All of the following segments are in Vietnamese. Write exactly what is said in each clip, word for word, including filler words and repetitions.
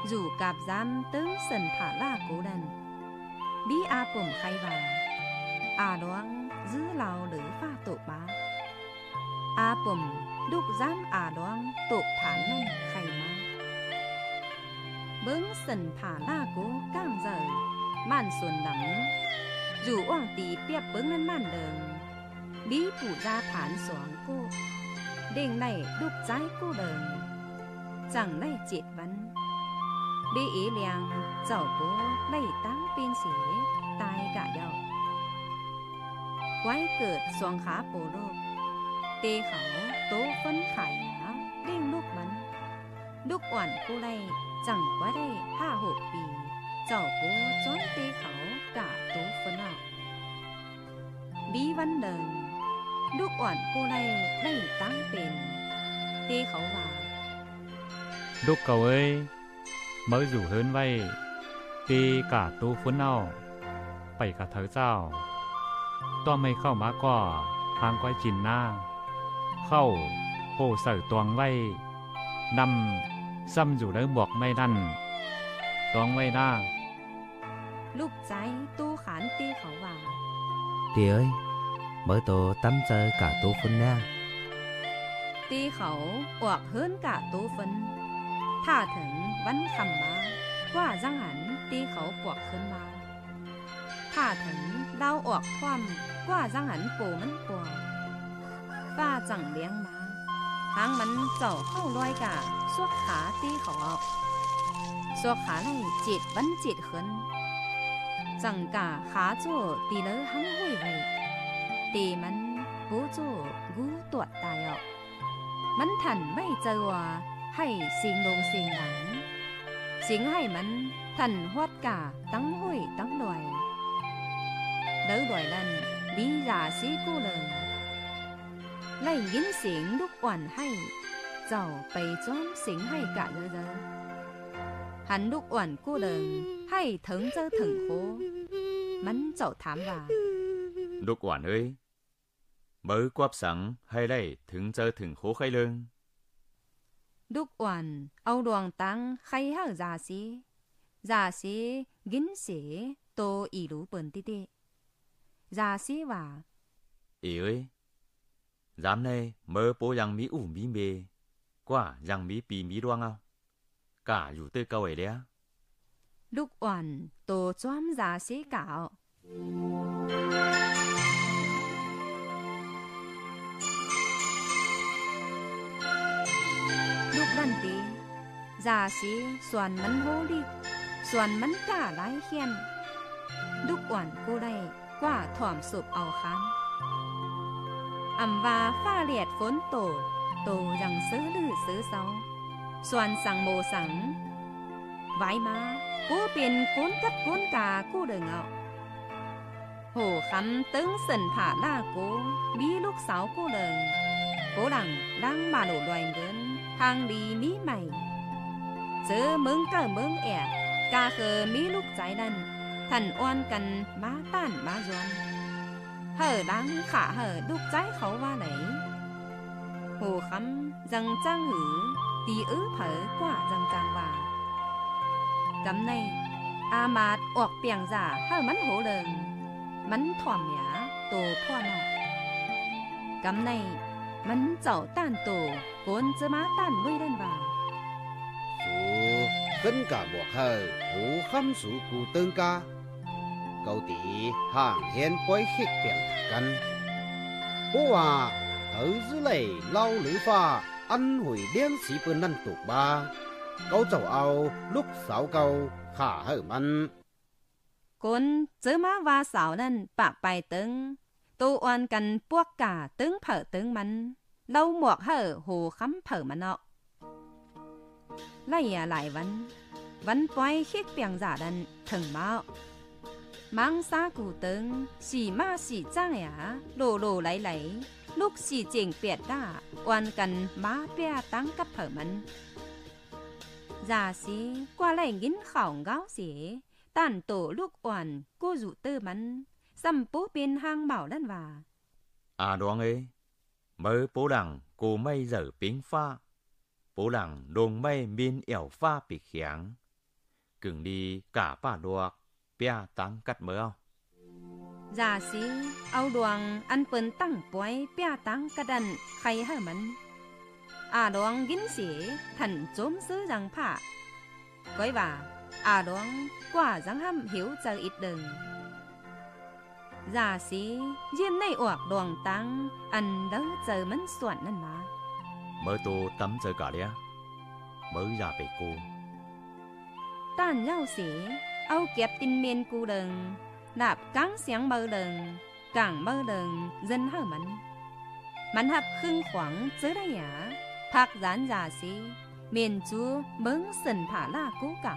dù cạp giam tướng sần thả la cố đần bí a bổm khay và a đoán giữ lao lử pha tổ bá a bổm đúc giam a đoán tổ thả nân khay má bướng sần thả la cố cam giờ man xuân đắm dù oang tì piệp bướng nân man đường bí phủ ra thản xoáng cô đêm này đúc trái cô đường chẳng này chết vấn bí ý liang dẫu bố lấy tám pin xỉ tai cả dầu quái cợt xoang khá bồ lô tê khẩu tố phấn khải nhá đêm lúc bắn lúc oản cô lay chẳng quái đây ha hộp bì dẫu bố chón tê khẩu cả tố phấn nào bí văn đờn lúc oản cô lay lấy tám pin tê khẩu vào lúc cầu ơi mới rủ hơn vay tê cả tố phấn nào bảy cả thớ sao toa mâyเข้ามาก่อทางก้อยจินหน้าเข้าโหใส่ตวงไว้นำซ้ำอยู่แล้วบอกไม่นั่นตวงไว้หน้า lúc trái tu khán tê khẩu vào tê ơi mới tổ tắm chơi cả tố phấn nha tê khẩu hoặc hơn cả tố phấn thả thẳng vẫn khẩm má qua răng hẳn tê khẩu hoặc hơn má thả thẳng lao hoặc khoăm qua răng hẳn bổ mấn bò và chẳng liếng má hàng mắn dẫu khâu loay cả suốt khá tê khẩu học suốt khá này chết vẫn chết hơn chẳng cả khá chỗ tì lỡ hắn hôi vậy tì mắn bố chỗ gú tuột tài học mắn thần mấy chơi hòa hay xin lông xin nắng xin hay mắn thần hoát cả tắng hôi tắng loài đỡ loài lần bí giả sĩ cô lần lấy dính xiển lúc oản hay giàu bày chóm xỉn hay cả giờ giờ hắn lúc oản cô lần hay thứng dơ thừng khố mắn chậu thám vào lúc oản ơi mới quắp sẵn hay đây thứng dơ thừng khố khay lưng lúc oản âu đoàn tăng khay hở giả sĩ giả sĩ dính xỉ tô ý lú bẩn tê tê giả sĩ vào ý ơi dám này mơ bố rằng mỹ ủ mỹ mê quả rằng mỹ bì mỹ đoan không cả dù tư câu ấy đấy lúc oản tô chóm giả sĩ cạo lúc lần tí giả sĩ xoàn mắn hô đi xoàn mắn cả lái khen lúc oản cô đây quả thỏm sụp ảo khám ẩm và pha liệt phốn tổ tổ rằng sớ lư sớ sau xoàn sẵn mồ sẵn vái má cố biển cuốn cắt cuốn cả cô đời ngạo hồ khắm tướng sần thả la cố bí lúc sáu cô đời cố đẳng đang mà nổ loài ngớn hàng đi mí mày chớ mướn cả mướn ẻ ca khờ mí lúc trái đần thần oan cần má tàn má doan hở đáng khả hở đúc trái khẩu va lấy hồ khắm răng trang hử tí ứ phở quả răng trang và cắm này a mát oọc piang giả hở mắn hổ lờn mắn thòm nhá tổ thoa nọ cắm này mắn chậu tàn tổ vốn chớ má tàn quay lên vào số cân cả buộc hở hổ khắm số cụ tương ca câu tí hàng hiên bói khích biển căn bố à thử giữ lầy lau lưới pha ăn hủy điên sĩ bơn năn tục ba câu chậu ao lúc sáu câu khả hở măn cốn chớ má va xảo năn bạc bài tướng tô oan cần buộc cả tướng phở tướng mắn lâu muộc hở hồ khắm phở mắn nọ lại à lại vẫn vẫn bói khích biển giả đần thừng máu mang xa cụ tướng xì ma xì trang á lồ lồ lấy lấy lúc xì chỉnh biệt đa oan cần má bia tăng cấp phở mắn giả xí qua lại nghiến khỏng gáo xí tàn tổ lúc oan cô dụ tư mắn xăm bố bên hang bảo đan và à đoán ấy mới bố đằng cô mây dở biến pha bố đằng đồn mây miên ẻo pha bị kháng cứng đi cả bà đuộc bia tăng cắt mớ ao อย่าสิเอาดวงอันเปิ้นตั้งป่วยเปียตังกระดันใครให้มันอาดวงยินเสียทันโจมซื้อรังผ้าก้อยว่าอาดวงกว่าจังห้ำหิวเจออีกดึงอย่าสิยืนในอวกดวงตังอันเด้อเจอมันส่วนนั่นมา mớ tô tắm chơi cả đĩa mớ ra về cô ต้านเย้าเสียเอาเก็บตินเมียนกูเดิงหลับกังเสียงเบอเดิงกังเบอเดิงเdânให้มันมันหับครึ่งขวางเจอได้หยาพักร้านยาสิเมียนจูเบิ้งสันผาล่ากูเก่า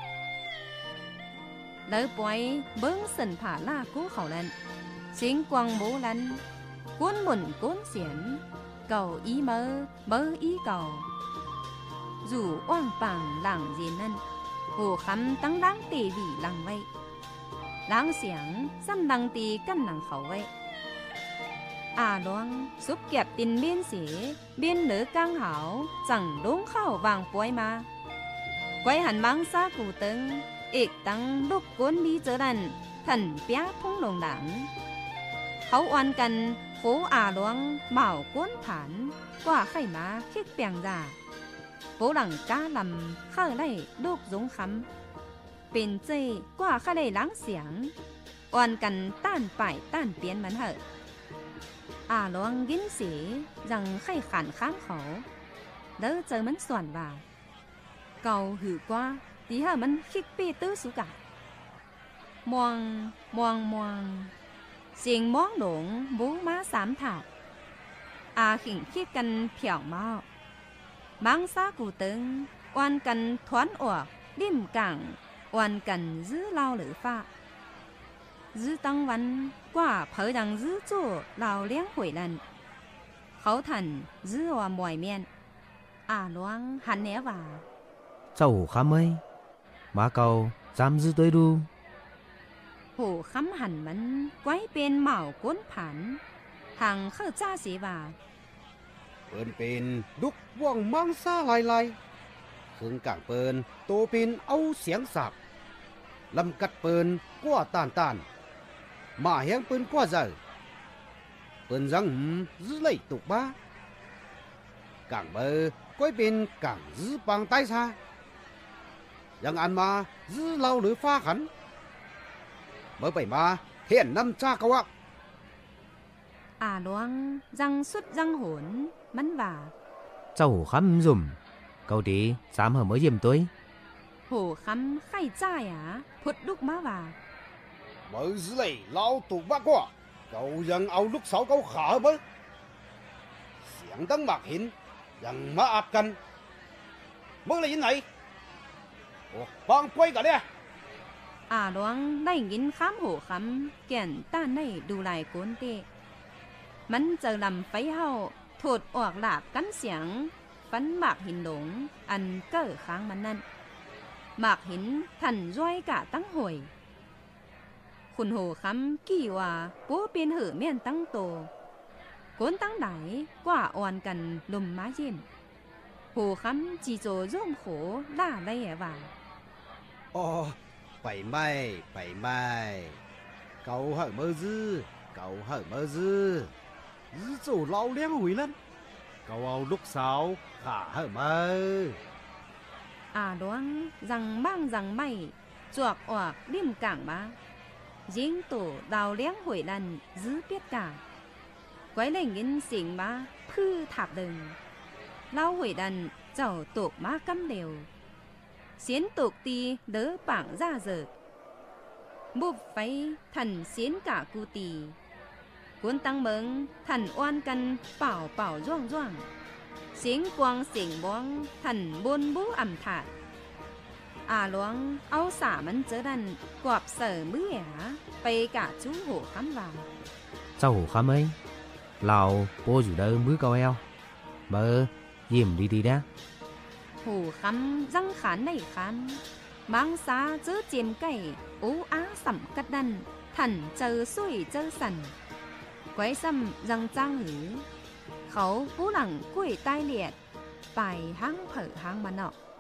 แล้วปล่อยเบิ้งสันผาล่ากูเขาลันเสียงกวางโบลันก้นหมุนก้นเสียนเก่าอีเมอเบออีเก่าอยู่ว่างปังหลังเย็นนั่นหูคำตั้งล้างตีหวีหลังไว้ล้างเสียงซ้ำดังตีกั้นหลังเขาไว้อาหลวงซุบเก็บตินเบี้ยนเสียเบี้ยนเหลือกลางหาวจังลงเข้าวางป่วยมาไว้หันมังซากูตึงเอกตังลูกก้นบีเจอดันทันเปียพุ่งลงหลังเขาอวนกันโขอาหลวงเหมาก้นผ่านกว่าไข่มาคิดเปียงจ่าโปหลังก้าลำเข้าไล่ลูกสงคำเป็นเจ้กว่าข้าได้ล้างเสียงอ่อนกันต้านป่ายต้านเปลี่ยนมันเหอะอาหลวงยินเสียยังไข่ขันข้างเขาเด้อเจอมันส่วนว่าเก่าหือกว่าตีเหอะมันคิกปีตื้อสุกะมองมองมองเสียงมองหลงบูมาสามถาดอาขิงคิดกันเผี่ยวเมามังซากูตึงอ่อนกันทวนอวกดิ่มกังวันกันรื้อเล่าหรือฟ้ารื้อตั้งวันกว่าเผยดังรื้อจู่เราเลี้ยงหวยลันเขาทันรื้อว่ามวยเมียนอาหลวงหันแหนว่าเจ้าคำเอ้ยมาเก่าจำรื้อตัวดูหูคำหันมันไว้เป็นเหมาก้นผันทางเข้าจ้าเสียว่าเปิ้นเป็นดุกว่องมังซาลายๆถึงกลางเปิ้นโตเป็นเอาเสียงสักลำกัดเปิ้นกว่าต้านต้านมาแหงเปิ้นกว่าเจอเปิ้นยังหืมรื้อไล่ตุกบ้ากลางเบอก้อยเป็นกลางรื้อปังใต้ซายังอันมารื้อเล่าหรือฟ้าขันเมื่อไปมาเห็นน้ำจากะวะอาหลวงยังสุดยังโหนมันว่าเจ้าคำซุ่มเกาดีสามเหอเมื่อเยี่ยมตัวหูคำไข่จ้าหยาพุดลูกมาว่าเมื่อรื้อไล่เล่าตุกบ้ากว่าเกายังเอาลูกเสาเกาขาเมื่อเสียงดังมากเห็นยังมาอับกันเมื่อไรยินไหนโอ้ฟังกล้วยกันเนี่ยอาหลวงได้ยินข้ามหูคำแก่นต้านในดูลายโกนเตะมันเจอลำไฟเฮาถดออกหลาบกันเสียงฟันหมากหินหลงอันเก้อค้างมันนั่นหมากหินทันร้อยกะตั้งหวยคุณโหคำกี่ว่าปูเป็นหือเมียนตั้งโตโกนตั้งไหนกว่าอ่อนกันลมม้าเย็นโหคำจีโจร่วมโขล่าไรแหว่าอ๋อไปไม่ไปไม่เกาเหอะเมื่อรื้อเกาเหอะเมื่อรื้อรื้อจู่เราเลี้ยงหุยนั่นเกาเอาลูกสาวขาเหอะเมื่ออาหลวงรังบ้างรังไม่จวกออกริมกลางมายิงตู่ดาวเลี้ยงหวยลันยื้อเปียดกาไว้เล่งยินเสียงมาพื้อถับดึงเล่าหวยดันเจ้าตกมากำเดียวเสียนตกตีเด้อปางร่าเจิกบุบไฟทันเสียนกะกูตีกวนตังเบิงทันอ้วนกันเป่าเป่าร่วงร่วงเสียงกวางเสียงบ้องทันบนบูอ่ำถาดอาหลวงเอาสามันเจอดันกวบเสอมือหยาไปกะจู้โหคำว่าเจ้าคำเอ้ยเราโปอยู่เดิมมือเกาเอวเบอร์ยิ้มดีๆนะหูคำจังขานในคำมังสาเจอเจียมไก่อูอาสัมกัดดันทันเจอซุยเจอสันไว้ซ้ำยังจ้างหือเขาผู้หลังกุ้ยใต้เลียดไปห้างเผอห้างมันเนาะ